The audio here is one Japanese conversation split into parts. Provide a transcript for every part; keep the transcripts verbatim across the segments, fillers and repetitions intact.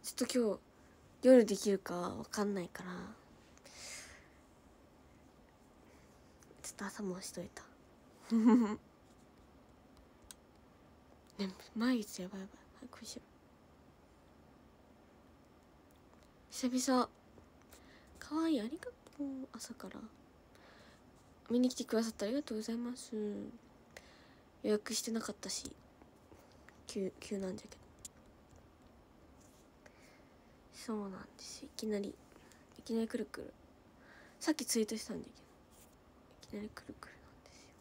ちょっと今日夜できるかわかんないからちょっと朝もしといたね、毎日やばいやばい。早くしよう。久々かわいい、ありがとう。朝から見に来てくださってありがとうございます。予約してなかったし急急なんじゃけど、そうなんですよ。いきなりいきなりくるくる、さっきツイートしたんだけどいきなりくるくるなんですよ。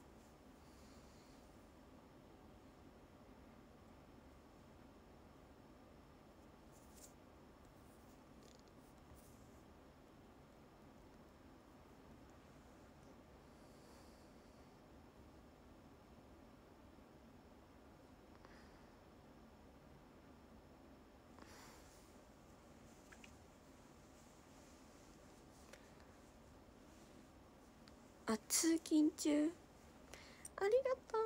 あ、通勤中ありがと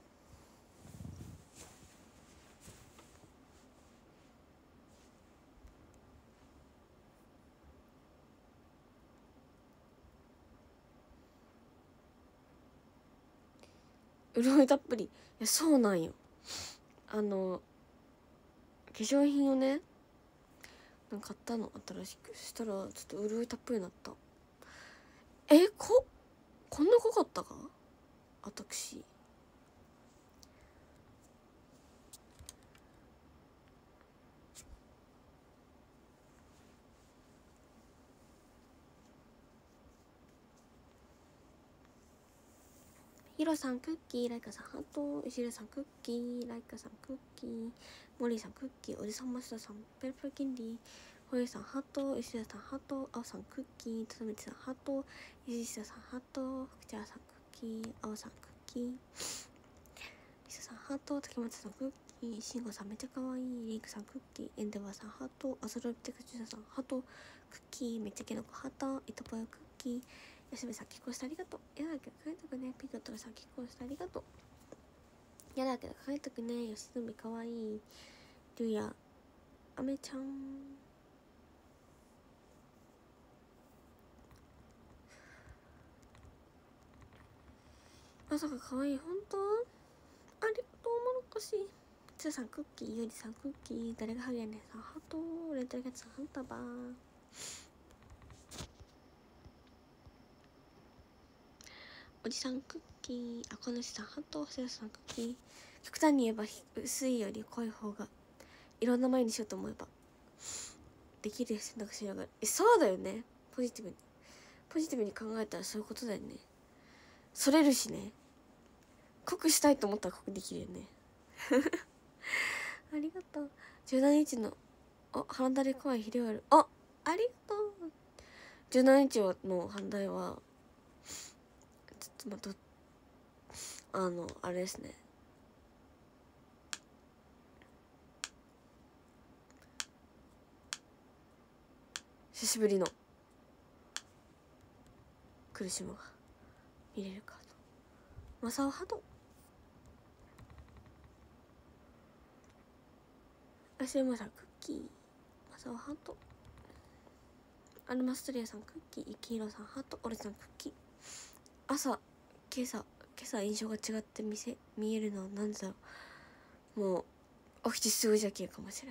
う。潤いたっぷり。いやそうなんよ。あの化粧品をねなんか買ったの新しく。そしたらちょっと潤いたっぷりになった。えここんな濃かったか私。ヒロさんクッキー、ライカさんハート、石田さんクッキー、ライカさんクッキー、モリーさんクッキー、おじさんマスターさんペルペルキンディー、ホイさんハート、石田さんハート、青さんクッキー、とどめちさんハート、石田さんハート、福ちゃんさんクッキー、青さんクッキー、石田さんハート、竹松さんクッキー、しんごさんめっちゃかわいい、リンクさんクッキー、エンデバーさんハート、アゾロビテクチューさんハート、クッキーめっちゃキノコハート、イトポヨクッキー、やすみさん結婚してありがとう。やだけど帰ったくね。ピコトラさん結婚してありがとう。やだけど帰ったくね。よしずみかわいい。りゅうやあめちゃん、まさかかわいい。ほんとありがとう。もろこしつーさんクッキー、ゆりさんクッキー、誰がハゲやねんさんハート、レンタルキャッツさんハンタバー、おじさんクッキー、あこのしさんハート、せやさんクッキー。極端に言えば薄いより濃い方がいろんな前にしようと思えばできる選択肢がある。えそうだよね。ポジティブにポジティブに考えたらそういうことだよね。それるしね。濃くしたいと思ったら濃くできるよねありがとう。じゅうしちにちのあ半田で怖い肥料ある。あありがとう。じゅうしちにちの半田はちょっとまたあのあれですね、久しぶりの苦しむが見れるかと。マサオハト、アシュマさんクッキー、マサオハト、アルマストリアさんクッキー、イキヒロさんハート、オレさんクッキー。朝今朝今朝印象が違って見せ見えるのは何だろう。もう起きてすぐじゃけかもしれ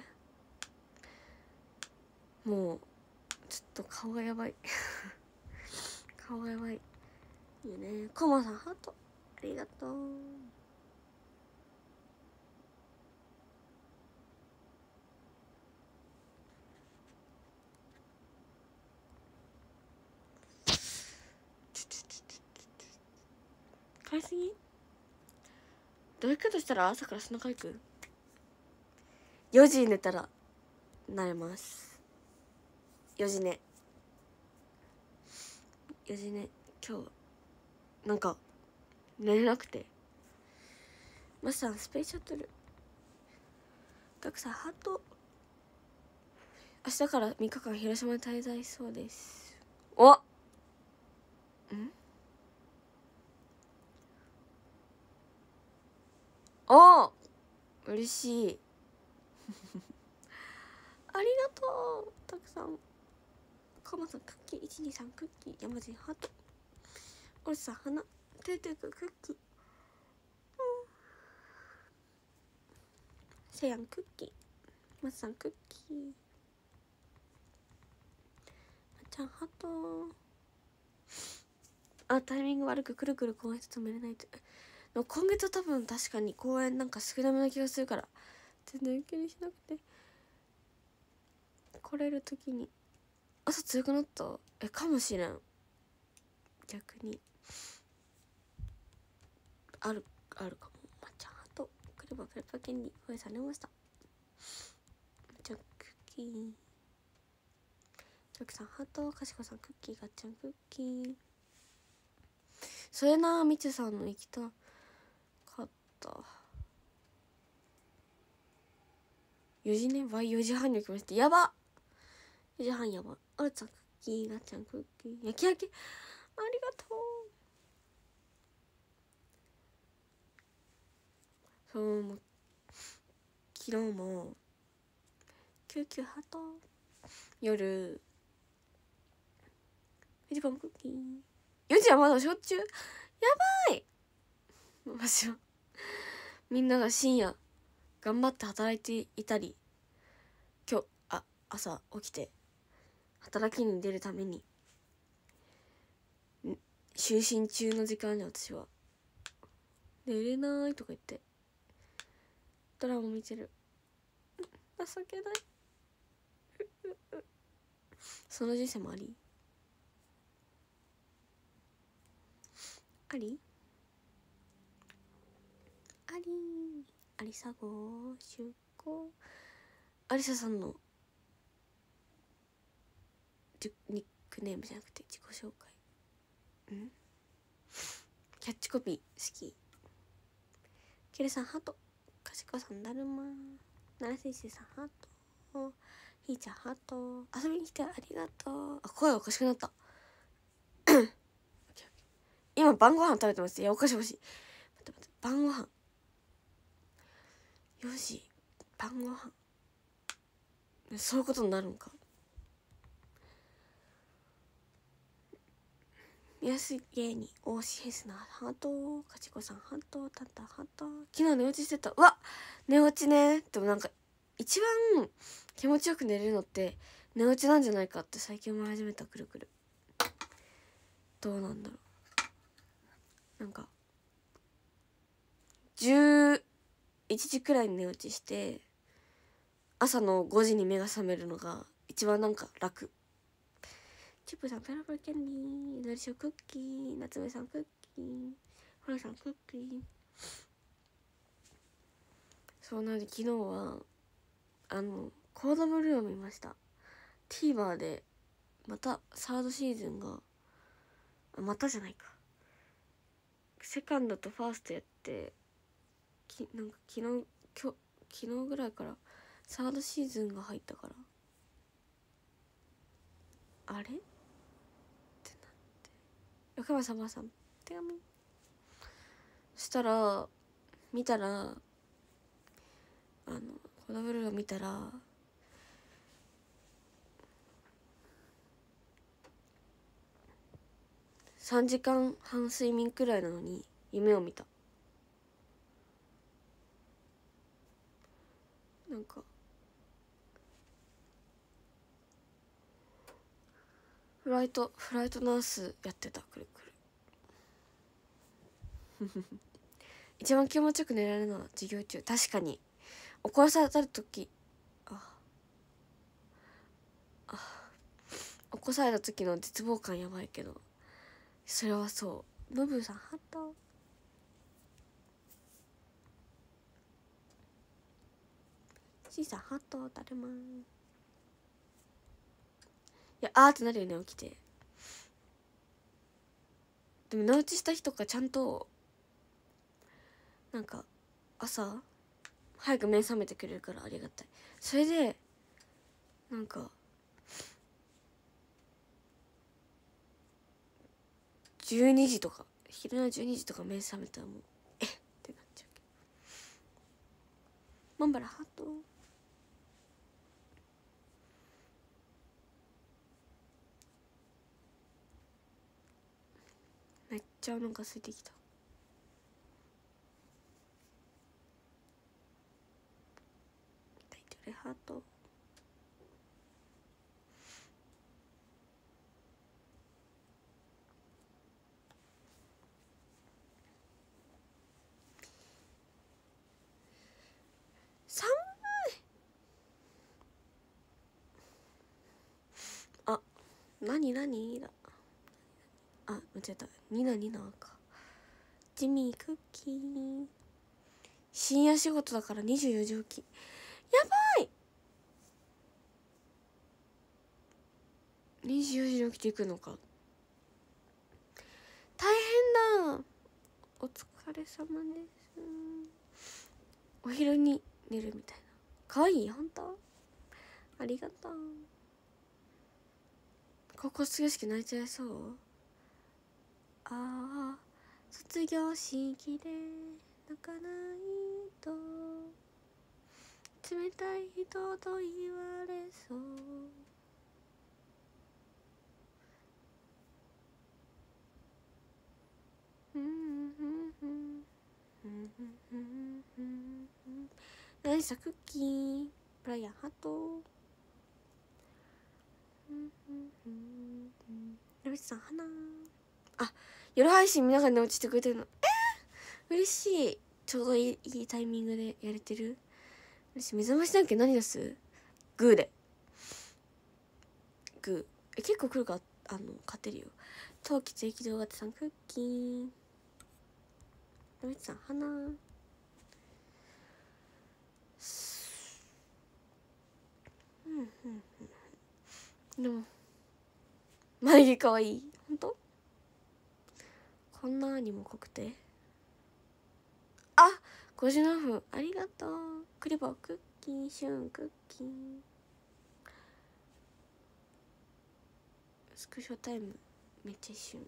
ん。もうちょっと顔がやばい顔がやばい。いいよね。コマさんハートありがとう。買いすぎ。どういうことしたら朝からそんな回くよじ寝たらなれます。よじ寝よじ寝。今日なんか寝れなくて。マスさんスペースシャトル、ガクさんハート、明日からみっかかん広島に滞在しそうです。おんお嬉しいありがとう。たくさん。かまさんクッキー。いちにさんクッキー。山人ハート。おるさん花。てーてーくんクッキー。せやんクッキー。まつさんクッキー。まっちゃんハート。あ、タイミング悪くくるくる公園止めれないと。でも今月は多分確かに公園なんか少なめな気がするから全然気にしなくて、来れる時に朝強くなった。え、かもしれん。逆にあるあるかも。まっちゃんハート。クレバクレバケンディフォイされました。まっちゃんクッキー。ジョキさんハート。かしこさんクッキー。ガッチャンクッキー。それな、みちさんの行きたかった。よじね、倍よじはんに起きました。やばよじはんやば。あるちゃんクッキー。ガッチャンクッキー。焼き焼きありがとう。そうも昨日も救急ハート。夜フジパンクッキー。よじはまだしょっちゅう。やばい。マジよ。みんなが深夜頑張って働いていたり、今日あ朝起きて働きに出るために就寝中の時間に私は寝れないとか言ってドラマ見てる。情けない。その人生もありありありありさご出航。ありささんのニックネームじゃなくて自己紹介。んキャッチコピー好き。ケルさんハート。かしこさんだるま。奈良先生さんハート。ひーちゃんハート。遊びに来てありがとう。あ、声おかしくなった今晩ご飯食べてます。いやおかしいおかしい。待って待って、晩ご飯よじ晩ご飯そういうことになるんか。見やすい芸にオーシヘスナーハート。かちこさんハート。タンタンハート。昨日寝落ちしてた。うわ寝落ちね。でもなんか一番気持ちよく寝れるのって寝落ちなんじゃないかって最近思い始めた。くるくるどうなんだろう。なんかじゅういちじくらいに寝落ちして朝のごじに目が覚めるのが一番なんか楽。チップさんペラペラキャンディー。のりしおクッキー。夏目さんクッキー。ほらさんクッキー。そうなんで昨日はあのコードブルーを見ました。 TVer でまたサードシーズンがまたじゃないかセカンドとファーストやってきなんか昨日きょ昨日ぐらいからサードシーズンが入ったからあれってなって、横山さんばあさん手紙そしたら見たらあのコードブルーを見たらさんじかんはん睡眠くらいなのに夢を見た。なんかフライトフライトナースやってた。くるくる一番気持ちよく寝られるのは授業中。確かに怒らされた時ああ起こされた時の絶望感やばいけどそれはそう。ブブーさんハート。シーさんハート。だるまん。いやあーってなるよね起きて。でも寝落ちした日とかちゃんとなんか朝早く目覚めてくれるからありがたい。それでなんかじゅうにじとか昼のじゅうにじとか目覚めたらもうえってなっちゃうけど。モンバラハート。 めっちゃお腹空いてきた。タイトルハート。寒い。あ、なになにだ。あ、間違えた。ニナニナか。ジミークッキー。深夜仕事だからにじゅうよじ起き。やばい。にじゅうよじに起きていくのか。大変だ。お疲れ様です。お昼に寝るみたいな。かわいい。本当ありがとう。高校卒業式泣いちゃいそう。ああ、卒業式で泣かないと冷たい人と言われそう。何さクッキーブライアンハート。ラビッツさん花。あ、夜配信見ながら寝落ちてくれてるの。えー、嬉しい。ちょうどいい、いいタイミングでやれてる。私目覚ましなんけ何出す？グーでグー。え、結構来るか。あの勝てるよ。冬季追記動画ってさんクッキー。ラビッツさん花。うんうんうん。でも眉毛かわいい。ほんと？こんなにも濃くて。あ、ごじゅうななふんありがとう。クリボークッキー、シュンクッキー。スクショタイムめっちゃ一瞬。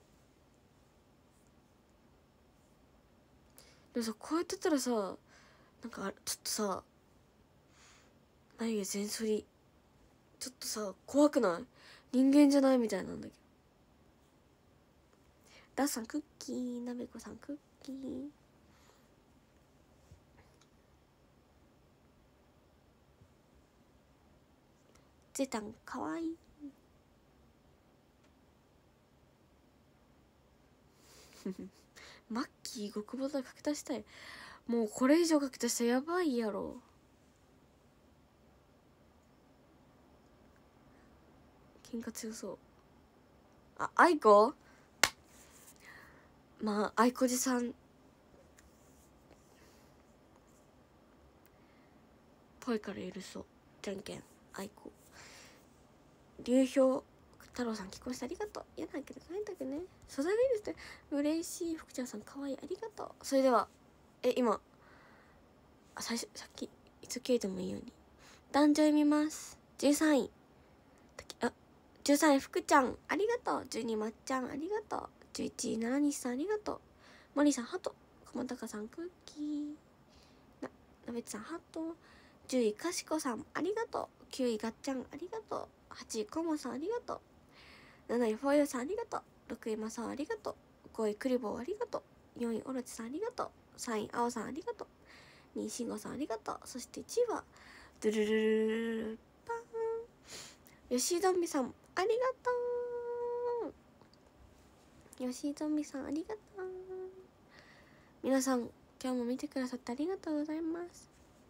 でもさ、こうやってたらさ、なんかちょっとさ、眉毛全剃りちょっとさ怖くない？人間じゃないみたいなんだけど。ダッさんクッキー、なべこさんクッキー。ゼタンかわいい。マッキー極細書き足したい。もうこれ以上書き足したらやばいやろ。喧嘩強そう。あ、あいこ。まああいこじさんぽいから許そう。じゃんけんあいこ。流氷太郎さん結婚してありがとう。嫌だけどないんだけどね。素材がいいですね。嬉しい。福ちゃんさんかわいい。ありがとう。それではえ今あ最初さっきいつ消えてもいいように男女読みます。じゅうさんいあじゅうさんい福ちゃんありがとう。じゅうにいまっちゃんありがとう。じゅういちいななにしさんありがとう。マリさんハト。こまたかさんクッキーななべつさんハト。じゅういかしこさんありがとう。きゅういがっちゃんありがとう。はちいこもさんありがとう。なないフォーユーさんありがとう。ろくいまさんありがとう。ごいクリボーありがとう。よんいオロチさんありがとう。さんいあおさんありがとう。にいしんごさんありがとう。そしていちいはドゥルルルルルルパーン吉井ゾンビさんありがとう。吉井ゾンビさんありがとう。皆さん今日も見てくださってありがとうございます。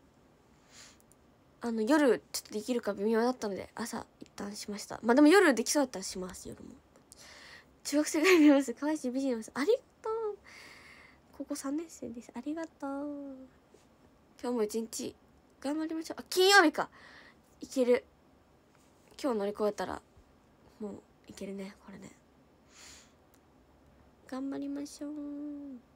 あの夜ちょっとできるか微妙だったので朝一旦しました。まあでも夜できそうだったらします。夜も中学生ぐらい見ます。可愛いし美人です。ありがとう。高校さんねん生です。ありがとう。今日も一日頑張りましょう。あ、金曜日か。いける。今日乗り越えたらもういけるね。これね頑張りましょう。